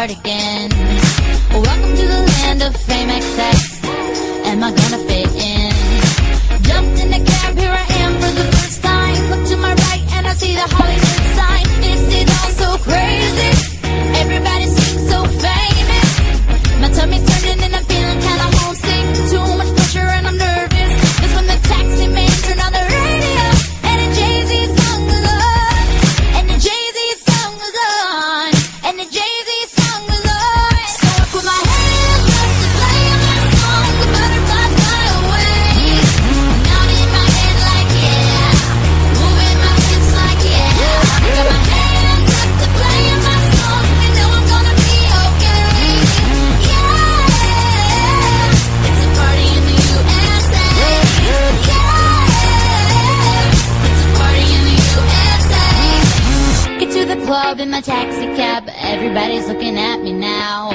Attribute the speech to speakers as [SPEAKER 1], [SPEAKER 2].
[SPEAKER 1] cardigan. Welcome to the land of fame excess. Am I gonna fit in? Jumped in the cab, here I am for the first time. Look to my right and I see the Hollywood sign. This is all so crazy. Everybody seems so famous. My tummy's turning and I'm feeling kinda homesick. Too much pressure and I'm nervous. That's when the taxi man turned on the radio and the Jay-Z song was on. And the Jay-Z song was on. And the Jay-Z song was on. So I put my hands up to play my song. The butterflies fly away. Nodding my head like yeah. Moving my hips like yeah. Got my hands up to play my song. You know I'm gonna be okay. Yeah. It's a party in the USA. Yeah. It's a party in the USA. Get to the club in my taxi cab. Everybody's looking at me now.